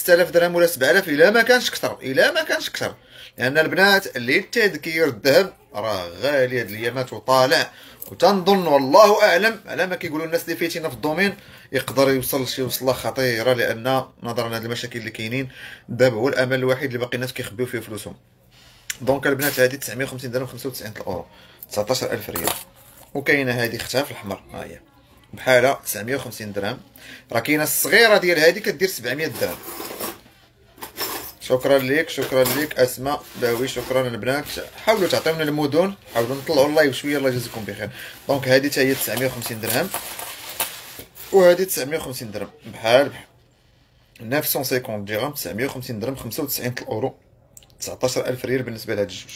6000 درهم ولا 7000 الا ما كانش كثر، الا ما كانش كثر. لان البنات اللي التذكير الذهب راه غالي هاد الايامات وطالع، وتنظن والله اعلم على ما كيقولوا الناس اللي فايتين في الدومين يقدر يوصل شي وصله خطيره، لان نظرا لهاد المشاكل اللي كاينين الذهب هو الامل الوحيد اللي باقي الناس كيخبيو فيه فلوسهم. دونك البنات هادي 950 درهم 95 الاورو 19000 ريال. وكاينه هادي اختها في الاحمر، ها هي بحالها 950 درهم. راه كاينه الصغيره ديال هادي كدير 700 درهم. شكرا ليك، شكرا ليك اسماء باوي، شكرا البنات. حاولوا تعطيونا المدن، حاولوا نطلعوا اللايف شويه، الله يجازيكم بخير. دونك هادي حتى هي 950 درهم، وهادي 950 درهم بحال 950 درهم 950 درهم 95 الاورو 19000 ريال بالنسبه لهاد الجوج.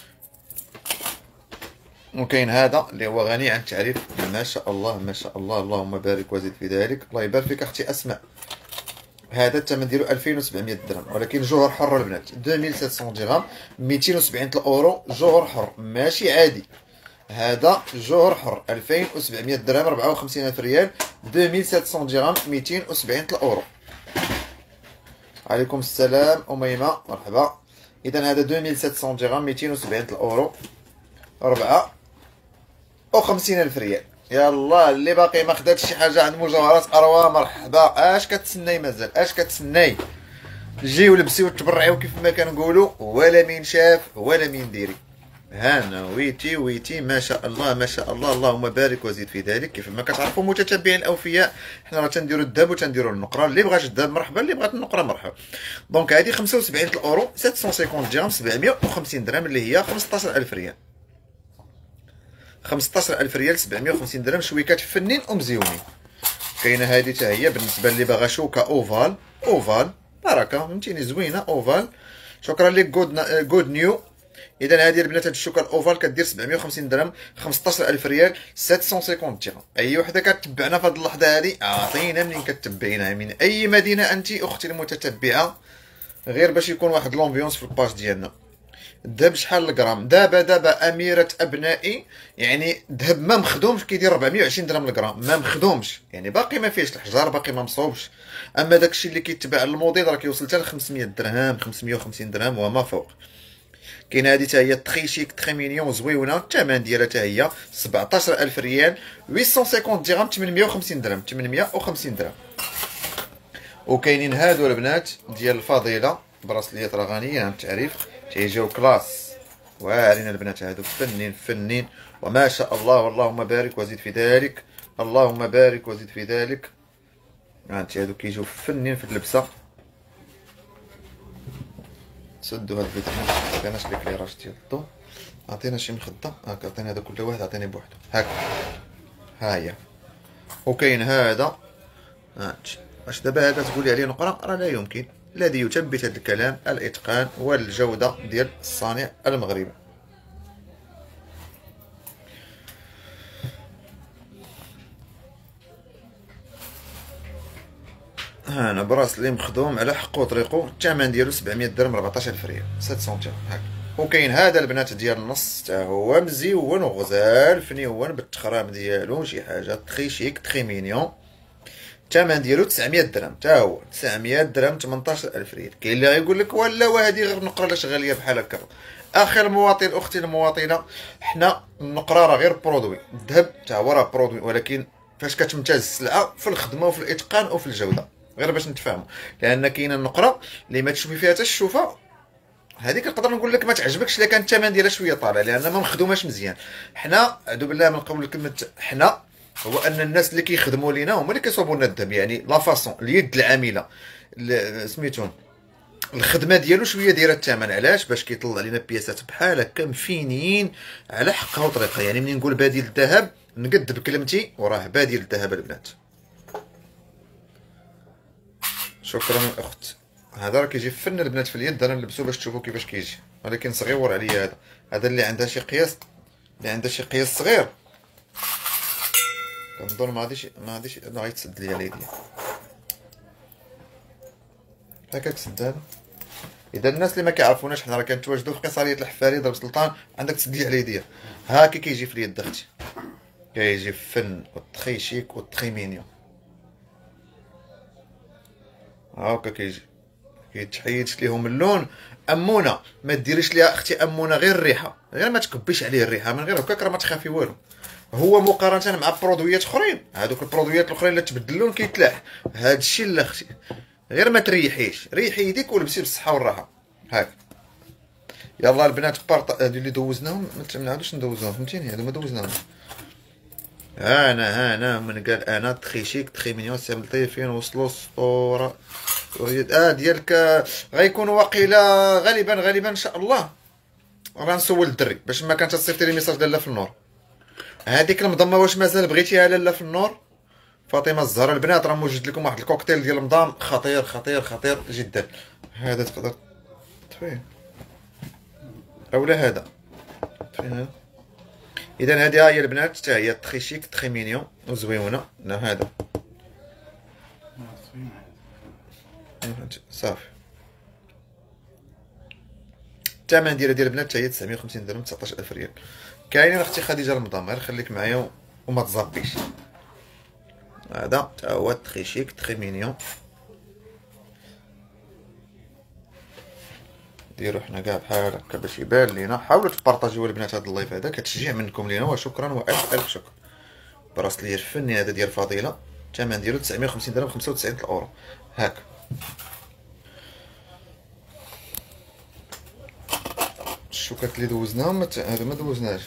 وكاين هذا اللي هو غني عن التعريف، ما شاء الله ما شاء الله، اللهم بارك وزد في ذلك. الله يبارك فيك اختي اسماء. هذا الثمن ديالو 2700 درهم، ولكن جوهر حر البنات 2700 درهم 270 الاورو. جوهر حر ماشي عادي، هذا جوهر حر 2700 درهم 54000 ريال 2700 درهم 270 الاورو. عليكم السلام أميمة مرحبا. إذا هذا 2700 درهم 270 الاورو 54,000 ريال. يلا اللي باقي ما خداتش شي حاجه عند مجوهرات اروى مرحبا. اش كتسناي مازال؟ اش كتسناي؟ جيو لبسيو وتبرعيو كيف ما كنقولوا، ولا مين شاف ولا مين ديري. هانا ويتي ويتي ما شاء الله ما شاء الله، اللهم بارك وزيد في ذلك. كيف ما كتعرفوا متتبعين الاوفياء، حنا راه تنديروا الذهب وتنديروا النقره. اللي بغات الذهب مرحبا، اللي بغات النقره مرحبا. دونك هذه 75 الاورو 750 درهم 750 درهم اللي هي 15000 ريال. 15000 ريال 750 درهم، شويه كتفنين ومزيونين. كاينه هذه حتى هي بالنسبه اللي باغا شوكه اوفال. اوفال بركه فهمتيني زوينه اوفال. شكرا لك جود نيو. اذا هذه البنات هاد الشوكه الاوفال كدير 750 درهم 15000 ريال 750 درهم. اي وحده كتبعنا في هذه اللحظه هذه اعطينا منين كتبعينها، من اي مدينه انت اختي المتتبعه، غير باش يكون واحد لومبيونس في الباج ديالنا. الذهب شحال الغرام دابا اميره ابنائي؟ يعني الذهب ما مخدومش كيدير 420 درهم الغرام، ما مخدومش يعني باقي ما فيهش الحجار، باقي ما مصوبش. اما داكشي اللي كيتباع الموديل راه كيوصل حتى ل 500 درهم 550 درهم وما فوق. كاين هذه حتى هي تخي شيك تخي مينيون زويونه، الثمن ديالها حتى هي 17000 ريال 850 درهم 850 درهم 850 درهم. وكاينين هادو البنات ديال الفضيله براسليات راه غنيين عن التعريف، تيجيو كلاس واعرين البنات هادو فنين فنين وما شاء الله، واللهم بارك وزيد في ذلك، اللهم بارك وزيد في ذلك. هانتي هادو كيجيو فنين في اللبسه. سدوا هاد الفيتامين، مكاناش ليكليراج ديال الضو. عطينا شي مخده هاك، عطيني هذا كل واحد عطيني بوحدو هاك، ها هي. وكاين هذا هانتي، واش دابا هذا تقولي عليه نقرا؟ راه لا يمكن. الذي يثبت هذا الكلام الاتقان والجوده ديال الصانع المغربي. هانا براسلي مخدوم على حقو وطريقو، الثمن ديالو 700 درهم 14000 ريال 700 درهم هاك. وكاين هذا البنات ديال النص حتى هو مزيون وغزال فنيون بالتخرام ديالو، شي حاجه تخي شيك تخي مينيون. الثمن ديالو 900 درهم حتى هو 900 درهم 18000 ريال. كاين اللي غيقول لك ولا وهذه غير نقره لاش غاليه بحال هكا. اخي المواطن اختي المواطنه، حنا النقره راه غير برودوي، الذهب حتى هو راه برودوي، ولكن فاش كتمتاز السلعه في الخدمه وفي الاتقان وفي الجوده، غير باش نتفاهموا. لان كاينه النقره اللي ما تشوفي فيها حتى الشوفه، هذيك نقدر نقول لك ما تعجبكش الا كان الثمن ديالها شويه طالع، لان ما مخدوماش مزيان. حنا اعوذ بالله من قول كلمه حنا، هو ان الناس اللي كيخدموا لينا هما اللي كيصوبوا لنا الذهب، يعني لا فاصون اليد العامله سميتون الخدمه ديالو شويه دايره الثمن. علاش؟ باش كيطلع لنا بياسات بحال هكا مفينين على حقها وطريقها. يعني منين نقول بديل الذهب نقد بكلمتي وراه بديل الذهب البنات. شكرا الاخت. هذا راه كيجي فن البنات في اليد، انا نلبسو باش تشوفوا كيفاش كيجي، ولكن صغيور عليا. هذا اللي عندها شي قياس، اللي عندها شي قياس صغير كنظن ما غاديش غيتسد ليا اليدين هكاك تسد هذا. اذا الناس اللي ما كيعرفوناش، حنا راه كنتواجدوا في قصريه الحفاري ضرب سلطان، عندك تسد لي على يديا هاكي كيجي في اليد اختي، كيجي فن والتخي شيك والتخي مينيون هاكا كيجي. كيتحيدش ليهم اللون. امونه ما ديريش ليها اختي امونه غير الريحه، غير ما تكبيش عليه الريحه، من غير هكاك راه ما تخافي والو. هو مقارنه مع برودويات اخرين، هذوك البرودويات الاخرين اللي تبدل اللون كيتلاح. هذا الشيء لا اختي، غير ما تريحيش، ريحي يديك ولبسي بالصحه والراحه. هاك يلا البنات هادو اللي دوزناهم ما نعاودوش ندوزوهم، فهمتيني؟ هادو ما دوزناهم. انا من قال انا تخي شيك تخي مينيون سي لطيفين وصلوا السطوره ديالك. غيكونوا واقيلا غالبا ان شاء الله. غنسول الدري باش ما كانت تصيفط لي ميساج لاله في النور. هذيك المضمه واش مازال بغيتيها لاله في النور؟ فاطمه الزهراء البنات راه موجد لكم واحد الكوكتيل ديال المضام خطير خطير خطير جدا. هذا تقدر تطفيه اولا هذا تطفيه. اذا هذه هي البنات حتى هي تخي شيك تخي مينيون وزويونه. هذا صافي. الثمن ديال البنات حتى هي 950 درهم 19000 ريال. كاينين اختي خديجه رمضان، غير خليك معايا وما تزابيش. هذا تا هو تخي شيك تخي مينيون. ديرو حنا كاع بحال هكا باش يبان لينا. حاولوا تبارطاجيو البنات هذا اللايف هذا، كتشجيع منكم لينا وشكرا والف الف شكر. براسلي الفني هذا ديال فضيله، الثمن ديالو 950 درهم 95 الاورو. هاك الشوكات اللي دوزناهم هادو ما دوزناش.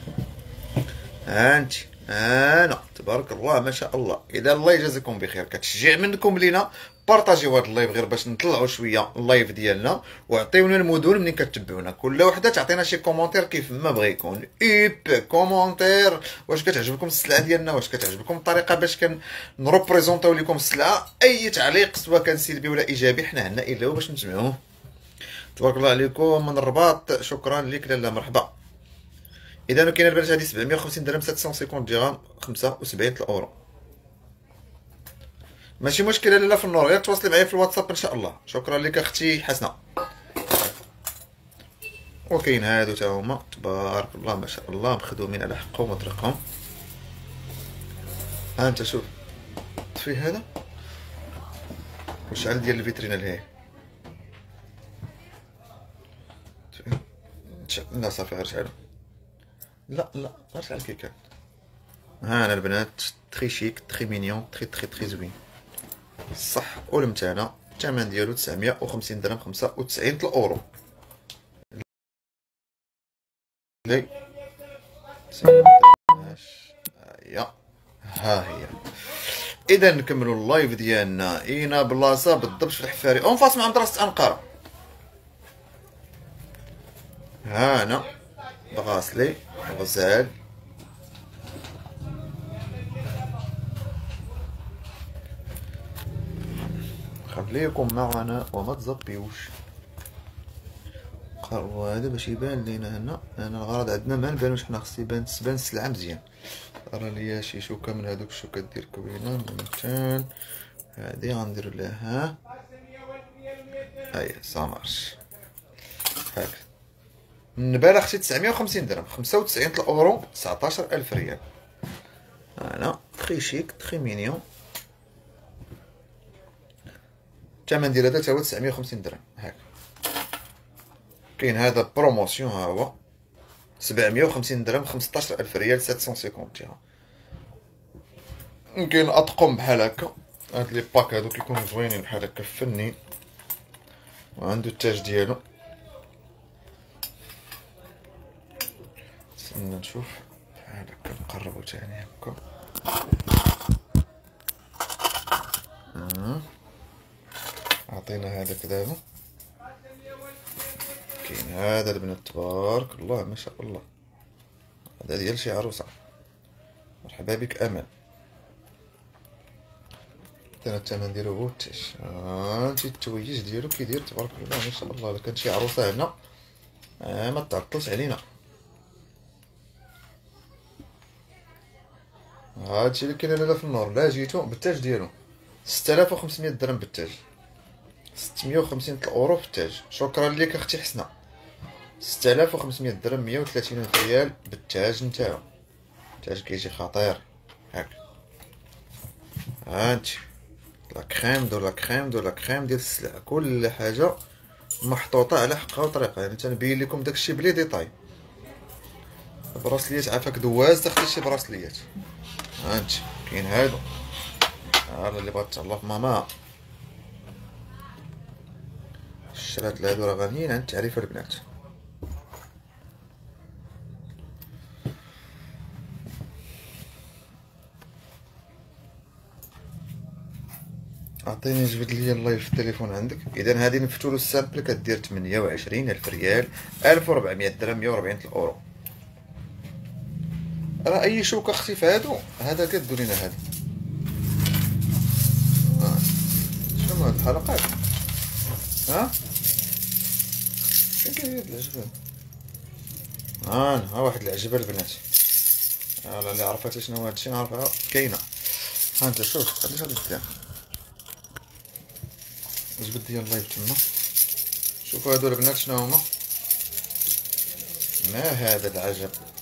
هانتي انا تبارك الله ما شاء الله. اذا الله يجازيكم بخير، كتشجيع منكم لينا بارطاجيو هذا اللايف غير باش نطلعوا شويه اللايف ديالنا، وعطيونا المدن منين كتبعونا. كل وحده تعطينا شي كومونتير كيف ما بغى يكون. كومونتير واش كتعجبكم السلعه ديالنا، واش كتعجبكم الطريقه باش كنروبريزونطيو لكم السلعه. اي تعليق سواء كان سلبي ولا ايجابي حنا عندنا الا هو باش نسمعوه. تبارك الله عليكم من الرباط، شكرا لك لاله مرحبا. اذا كاين البنات هذه 750 درهم 750 درهم 75 الاورو. ماشي مشكله لاله في النور، غير تواصلي معايا في الواتساب ان شاء الله. شكرا لك اختي حسنه. وكاين هادو تا هما تبارك الله ما شاء الله مخدومين على حقهم وطريقهم. ها انت شوف طفي هذا وشعل ديال الفيترينا لهي. لا صافي غير شعلو. لا غير شعل كي كان. ها انا البنات تخي شيك تخي مينيون تخي زوين صح والمتانه. الثمن ديالو 950 درهم 95 الاورو. لي ها هي. اذا نكملوا اللايف ديالنا. اين بلاصه بالضبط في الحفاري اون فاس مع مدرسه انقره. ها انا بغاسلي غزال خليكم معنا وما تزبيوش. قربوا هذا باش يبان لينا هنا. انا الغرض عندنا ما نبانوش حنا، خص يبان السلعه مزيان. راه ليا شي شوكه من هذوك الشوكات ديال كوينه ممتاز. هادي غندير لها هاي سامارش هاك. النباله اختي 950 درهم 95 الاورو 19000 ريال. انا تخي شيك تخي مينيون. الثمن ديال هذا تا هو 950 درهم. هاك كاين هذا بروموسيون ها هو 750 درهم 15000 ريال 750 درهم. كاين اطقم بحال هكا. هاد لي باك هادو كيكونوا زوينين بحال هكا فني وعندو التاج ديالو. استنى نشوف بحال هكا نقربو تاني هكا. عطينا هذاك دابا. كاين هذا البنات تبارك الله ما شاء الله. هذا ديال شي عروسه. مرحبا بك امان. انا الثمن ديالو هو التاج. هانتي التويج ديالو كيدير تبارك الله ما شاء الله. الا كانت شي عروسه هنا ما تعطلش علينا. هادشي اللي كاين لاله في النور. لا جيتو بالتاج ديالو 6500 درهم بالتاج 650 الاورو في التاج. شكرا لك اختي حسنه. 6500 درهم 130 ريال بالتاج نتاعو. التاج كيجي خطير. هاك هانتي لا كريم دو لا كريم دو لا كريم ديال السلعه، كل حاجه محطوطه على حقها وطريقها. يعني تنبين لكم داكشي بلي ديطاي. براسليات عافاك دواز تاخدي شي براسليات. هانت كاين هادو، هذا اللي بغات تهلا في ماما. الشرات هادو راه غاليين عند التعريفه البنات. عطيني جبد لي اللايف في التليفون عندك. اذا هذه نفتولو السامبل كدير 28,000 ريال، 1400 درهم، 140 الاورو. راه اي شوكه اختي في هادو، هذا كدو لينا هذا. شنو هاد الحلقات؟ ها فين كاين هاد العجبه؟ ها واحد العجبه البنات. اللي عرفت شنو هادشي نعرفها كاينه. ها انت شوف علاش غادي دير جبد ديال اللايف تما. شوفوا هادو البنات شنو هما. ما هذا العجب.